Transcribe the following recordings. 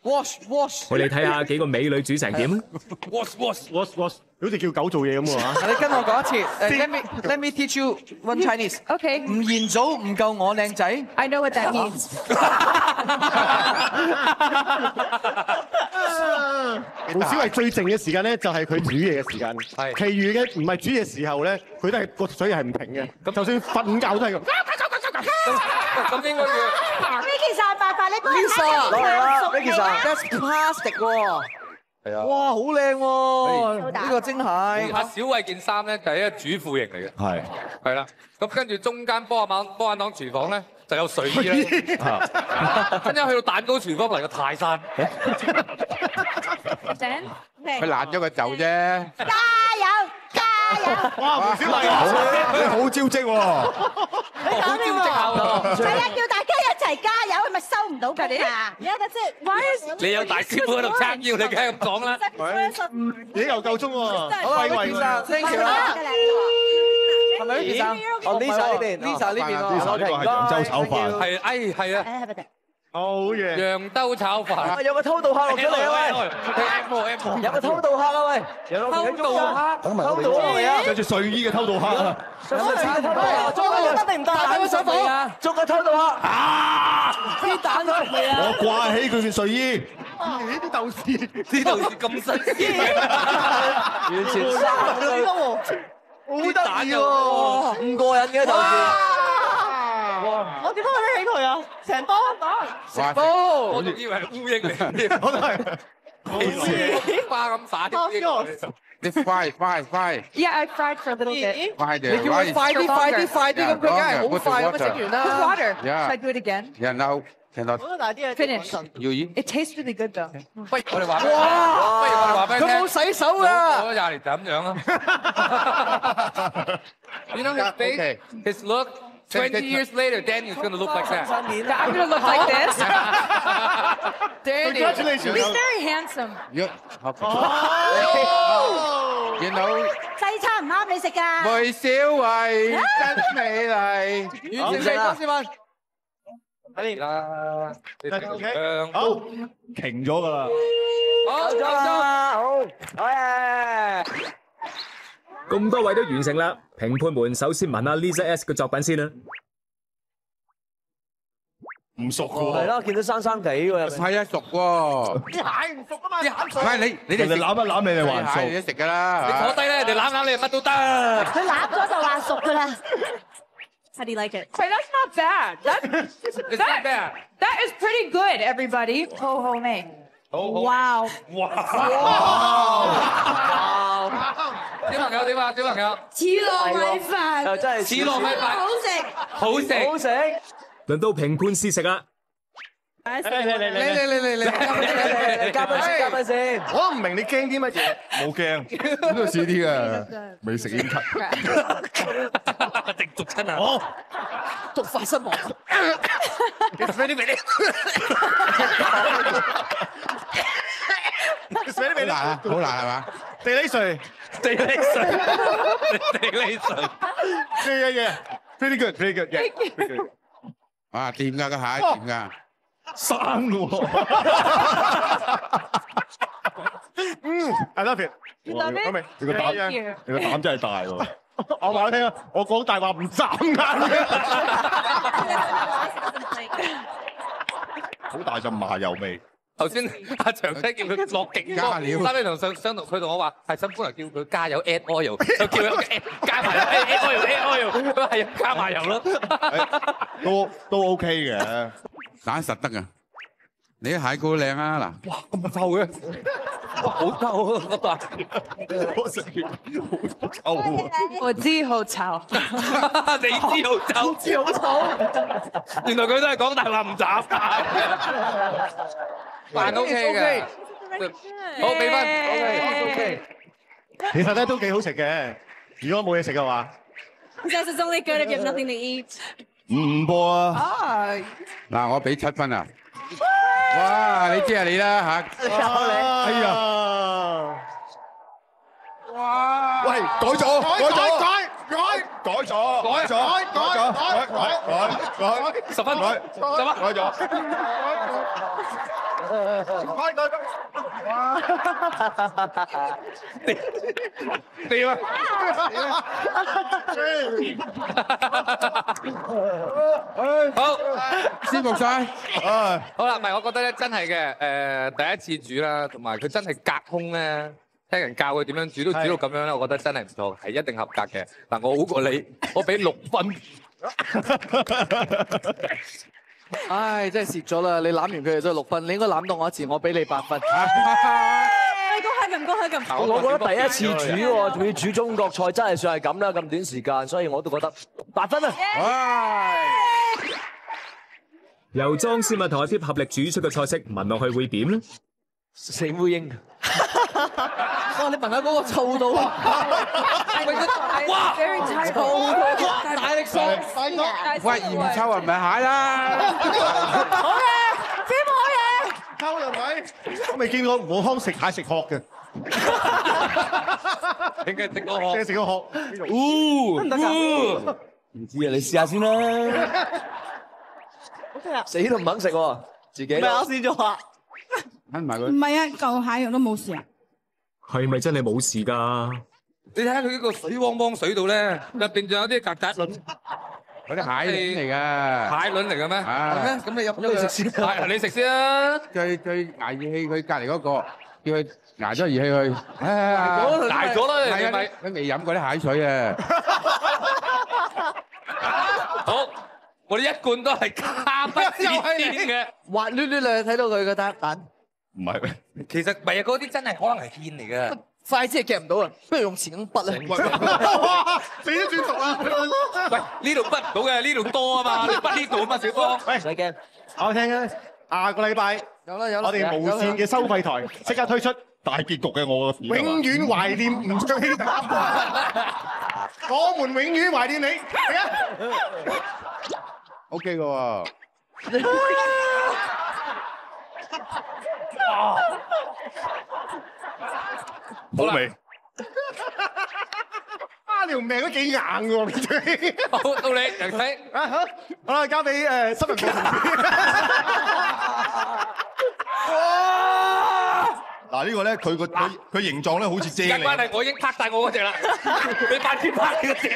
wash， 我哋睇下幾個美女煮成點啊 wash，好似叫狗做嘢咁喎。 你跟我講一次，let me teach you one Chinese。 Okay. 吳彥祖唔夠我靚仔。 I know what that means. 胡小慧最靜嘅時間咧，就係佢煮嘢嘅時間。 係。 其餘嘅唔係煮嘢時候咧，佢都係個嘴係唔停嘅。咁就算瞓覺都係咁。 咁應該要。 Vicky 曬伯伯，你幫我 Lisa，攞嚟啦，Vicky 曬。 That's plastic 喎。係啊。哇，好靚喎！呢個真係。 阿小慧件衫咧就係一個主婦型嚟嘅。係。係啦，咁跟住中間波眼黨廚房咧就有睡衣啦。跟住去到蛋糕廚房嚟個泰山。 佢爛咗個袖啫。 加油！加油！ 哇，胡小慧好招積喎。 好招積下喎。係啊，叫大家一齊加油，咪收唔到㗎啊！而家即係 why is 你有大師傅喺度撐腰，你梗係咁講啦。 已經又夠鐘喎。 好啦，Vicky 生 ，thank you 啦。係咪 Vicky 生？哦，Lisa 呢邊，Lisa 呢邊喎。 呢個係揚州炒飯。 係，係啊。 好嘢。 揚州炒飯。 有個偷渡客落咗嚟啊喂！有個偷渡客啊喂！偷渡客，偷渡嚟啊！ 着住睡衣嘅偷渡客啊！ 捉個得定唔得？打個手火，捉個偷渡客。啲蛋佢嚟啊！ 我掛起佢件睡衣。呢啲豆豉， 啲豆豉咁新鮮， 完全生㗎，好得意喎！唔過癮嘅豆豉。 我點解會拎起佢啊？成包成包，我仲以為係烏蠅嚟， 我都係。 花咁灑啲。 你快 Yeah, I fried for a little bit. 快啲！ 你叫佢快啲咁，佢梗係好快咁樣整完 Put 啦。 water. Yeah. Should I do it again? 然後大啲嘅 Finish. 要意 It tastes really good though. 不如我哋話俾你聽，不如我哋話俾你聽， 佢冇洗手㗎。 過咗20年就咁樣啦。You know his face, his look. 20 years later, Daniel's gonna look like that. I'm gonna look like this. Daniel, He's very handsome. You know 西餐唔啱你食㗎。 梅小慧真美麗。 完成啦，先生。 係啦，你好，停咗㗎啦。 好， 咗啦，好嘢！ 咁多位都完成啦，評判們首先問下 Lisa S 嘅作品先啦。 唔熟㗎喎。 係啦，見到生生地喎。 係啊，熟喎。 啲蟹唔熟啊嘛，啲蟹唔係你哋人哋攬一攬你哋還係你熟。 食㗎啦。 你坐低咧，人哋攬你乜都得。 佢攬咗就話熟㗎啦。How do you like it? Wait, that's not bad. That is pretty good, everybody. Ho ho me. Wow. 小朋友點啊？小朋友。 似糯米飯。 又真係似糯米飯。 好食。 好食。 好食。 輪到評判試食啦。 嚟， 嘉賓先。 我都唔明你驚啲乜嘢。冇驚，呢度試啲嘅，未食已經咳。 定逐親啊！ 哦， 毒發身亡。 好難啊！好難係嘛？ 地理水。Pretty good。 啊，掂㗎個蟹，掂㗎。 生嘅喎。I love it。 You love it? 你個膽 Thank you. 你個膽真係大喎。我話你聽啊，我講大話唔眨眼嘅。好大陣麻油味。 頭先阿長仔叫佢落勁加料， 三尾同佢同我話係新歡嚟叫佢加油 add oil，就叫佢加埋油 add oil，佢話係加埋油咯。 都 OK 嘅， 蛋實得㗎。你啲蟹膏靚啊嗱。 哇，咁臭嘅，哇，好臭啊！覺得我食完好臭喎。 我知好臭。 你知好臭， 知好臭。 原來佢都係講大話唔眨眼。還 OK 嘅，好俾分 OK。 其實咧都幾好食嘅，如果冇嘢食嘅話。 Because it's only good if you have nothing to eat. 唔播啊！ 嗱，我俾7分啊！哇，你知係你啦嚇。 哎呀！哇！喂，改咗 10分，10分， 改咗。 掂啊！好， 舒服晒。 好啦，唔係我覺得咧，真係嘅第一次煮啦，同埋佢真係隔空咧，聽人教佢點樣煮都煮到咁樣咧，我覺得真係唔錯，係一定合格嘅。嗱，我好過你，我俾6分。 唉，真係蝕咗啦！你攬完佢哋都係6分，你應該攬到我一次，我俾你8分。 恭喜咁。 我覺得第一次煮喎，仲要煮中國菜，真係算係咁啦，咁短時間，所以我都覺得8分啊！ 由莊思敏同阿 Tip 合力煮出嘅菜式，聞落去會點咧？ 死烏蠅。哇！你聞下嗰個醋到啊！ 哇！ 醋到，大力爽！ 喂，鹽臭係咪蟹啦？ 好嘢，姐妹好嘢。 溝又咪？我未見過武康食蟹食殼嘅。 應該食個殼。 食個殼。 唔得㗎。唔知啊，你試下先啦。死都唔肯食喎，自己。咪啱先咗啊！ 吞埋佢。 唔係啊，舊蟹肉都冇事啊。 係咪真係冇事㗎？ 你睇下佢呢個水汪汪水度咧，入邊仲有啲曱甴卵。 嗰啲蟹卵嚟㗎。 蟹卵嚟嘅咩？ 係咩？ 咁你入咗去食先。係你食先啦。 最捱熱氣，佢隔離嗰個叫佢捱咗熱氣去。 捱咗啦， 係啊，佢未飲過啲蟹水啊。 好，我哋一貫都係卡不治天嘅。 滑捋捋你睇到佢個蛋。 唔係咩？ 其實唔係啊，嗰啲真係可能係芡嚟嘅。 筷子係夾唔到啊，不如用錢筆啦。 死都轉熟啦！ 喂，呢度筆唔到嘅，呢度多啊嘛，你筆呢度啊嘛，小方。 喂， 唔使驚， 我聽啊，下個禮拜有啦， 我哋無線嘅收費台即刻推出大結局嘅我嘅永遠懷念吳卓羲，我們永遠懷念你。嚟啊 OK 嘅喎。 好味。啊，條命都幾硬喎，吳卓羲。 好，到你楊睇。 啊好啦，交俾新聞部同事。嗱呢個咧，佢形狀咧好似啫喱。 關係我已經拍晒我嗰隻啦，你快啲拍你嗰隻。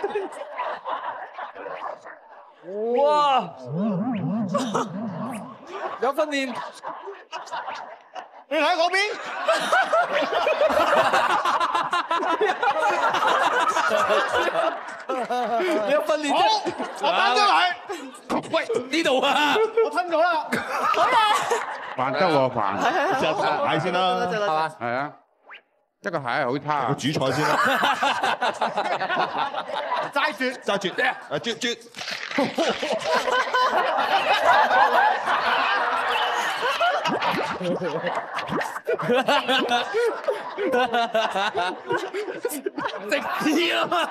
哇！有訓練。 你睇嗰邊。 你有訓練啫。 好，我等咗你。 喂，呢度啊， 我吞咗啦。 飯得喎飯。 試下蟹先啦， 係嘛？ 係啊，一個蟹係好差。 個主菜先啦。齋啜，齋啜，啜啜。 食屎啊嘛！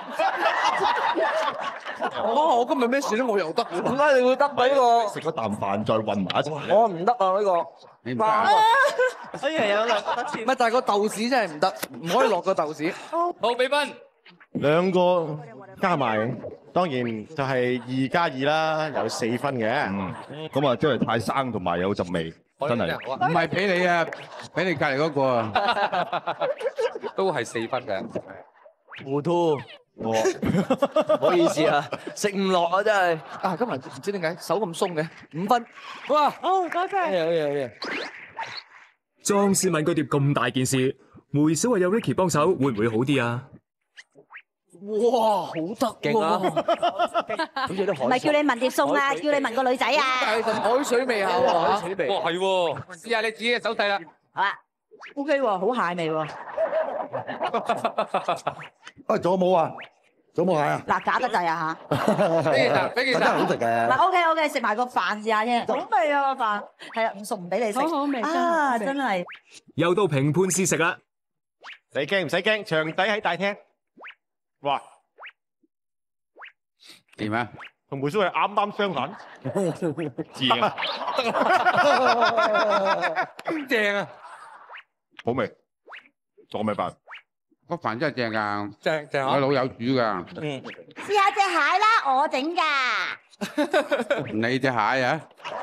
我今日咩事都冇又得，點解你會得俾我？ 食咗啖飯再混埋一齊。 我唔得啊呢個。 你唔得。 所以有兩個得錢。唔係，但係個豆豉真係唔得，唔可以落個豆豉。 好，俾分。 兩個加埋，當然就係2+2啦，有4分嘅。咁啊，真係太生同埋有陣味，真係。 唔係俾你啊，俾你隔離嗰個啊。 都係4分嘅。 糊塗。唔好意思啊，食唔落啊真係。啊，今日唔知點解手咁鬆嘅，5分。哇！ 哦，多謝。 好嘢。 莊思敏嗰碟咁大件事，梅小慧有 Ricky 幫手，會唔會好啲啊？ 哇，好得勁啊！好似啲海。 唔係叫你問碟餸啊，叫你問個女仔啊。 係陣海水味啊！海水味。 哇，係喎，試下你自己嘅手勢啦。 好啦，OK 喎，好蟹味喎。 啊，仲有冇啊？仲有冇蟹啊？ 嗱，假得滯啊俾其實好食嘅。 嗱，OK，食埋個飯試下先。好味啊個飯，係啊，唔熟唔俾你食。 好味啊，真係。 又到評判試食啦！ 你驚唔使驚？場底喺大廳。哇！ 點啊？ 同梅小慧啱啱相反。正啊！ 正啊！ 好味，仲有咩辦？ 個飯真係正㗎， 正我老友煮㗎。 試下隻蟹啦，我整㗎。 你隻蟹啊？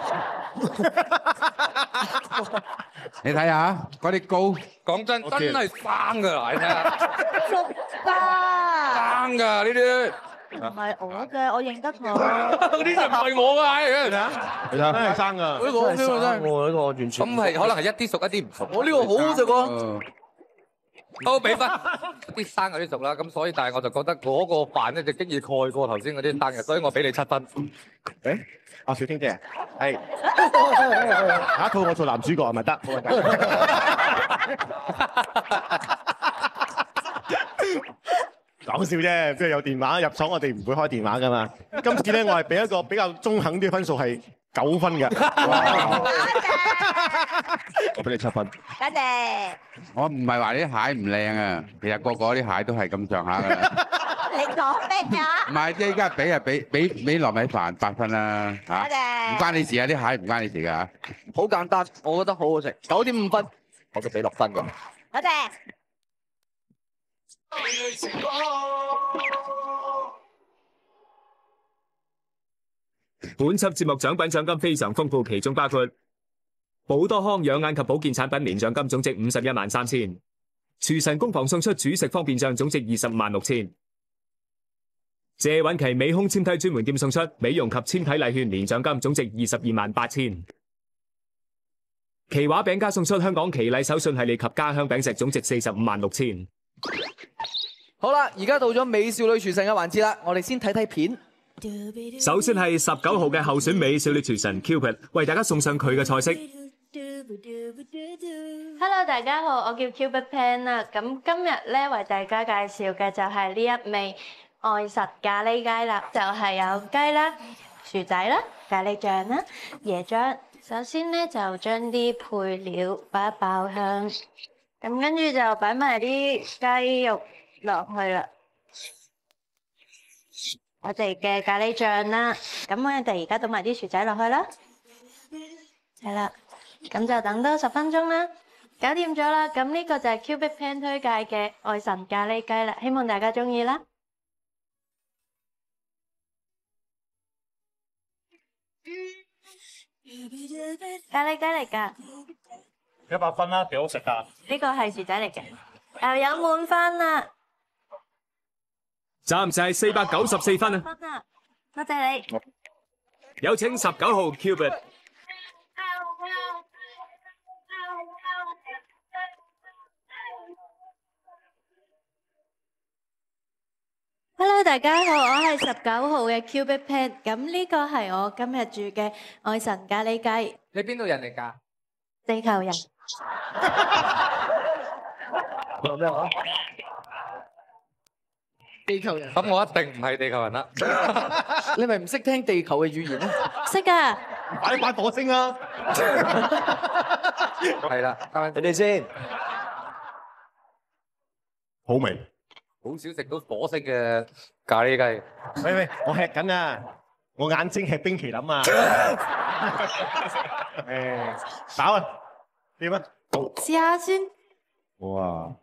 你睇下嗰啲膏， 講真係生㗎啦，你睇下。 熟㗎。 生㗎呢啲。 唔係我嘅，我認得佢。 呢隻唔係我㗎，係你睇真係生㗎。 呢個 OK 喎，真係呢個完全。 咁係可能係一啲熟一啲唔熟。 我呢個好好食喎。 都俾分啲生嗰啲熟啦，咁所以但係我就覺得嗰個飯咧就經已蓋過頭先嗰啲生嘅，所以我俾你7分。 誒，阿小天姐，係下一套我做男主角係咪得？冇問題。講笑啫，即係有電話入廠，我哋唔會開電話㗎嘛。今次咧，我係俾一個比較中肯啲嘅分數係9分嘅。我俾你7分。 多謝。 我唔係話啲蟹唔靚啊，其實個個啲蟹都係咁上下㗎啦。 你講咩啊？ 唔係，即係依家俾糯米飯8分啦嚇， 多謝。 唔關你事啊，啲蟹唔關你事㗎嚇。 好簡單，我覺得好好食，9.5分，我都俾6分㗎。 多謝。 本輯節目獎品獎金非常豐富，其中包括寶多康養眼及保健產品年獎金總值513000，廚神工房送出煮食方便醬總值256000，謝韻琪美胸纖體專門店送出美容及纖體禮券年獎金總值228000，奇華餅家送出香港奇禮手信系列及家鄉餅石總值456000。 好啦，而家到咗美少女廚神嘅環節啦，我哋先睇睇片。 首先係19號嘅候選美少女廚神 Cupid 為大家送上佢嘅菜式。 Hello， 大家好，我叫 Cupid Pan 啦。咁今日咧為大家介紹嘅就係呢一味愛神咖喱雞啦，就係有雞啦、薯仔啦、咖喱醬啦、椰漿。首先咧就將啲配料擺一爆香，咁跟住就擺埋啲雞肉落去啦。我哋嘅咖喱醬啦，咁我哋而家倒埋啲薯仔落去啦，係啦，咁就等多10分鐘啦，搞掂咗啦。咁呢個就係 Cupid Pan 推介嘅愛神咖喱雞啦，希望大家鍾意啦。咖喱雞嚟㗎 ，100分啦，幾好食㗎。 呢個係薯仔嚟嘅，又有滿分啦。 暫時係494分啊！ 多謝你。 有請19號 Cupid。 Hello， 大家好，我係19號嘅 Cupid Pan。咁呢個係我今日煮嘅愛神咖喱雞。 你邊度人嚟㗎？ 地球人。 講咩話？地球人。 咁我一定唔係地球人啦。 你咪唔識聽地球嘅語言咧？ 識㗎。 擺火星啦。 係啦， 你哋先。 好味。 好少食到火星嘅咖喱雞。 喂，我吃緊啊！我眼睛吃冰淇淋啊！誒，飽啊？點啊？ 試下先。 哇！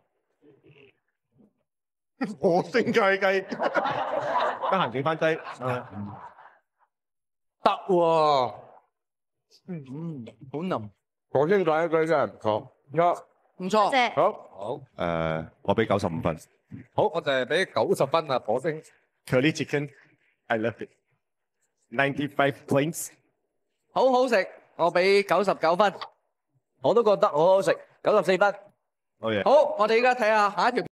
火星咖喱雞，得閒整翻劑。 得喎。 好腍。 火星咖喱雞真係唔錯。 唔錯。 謝。 好。 我俾95分。 好，我就係俾90分啊！火星 Curly chicken, I love it. 95 points。 好好食，我俾99分。我都覺得好好食，94分。 好嘢。 好，我哋而家睇下下一條。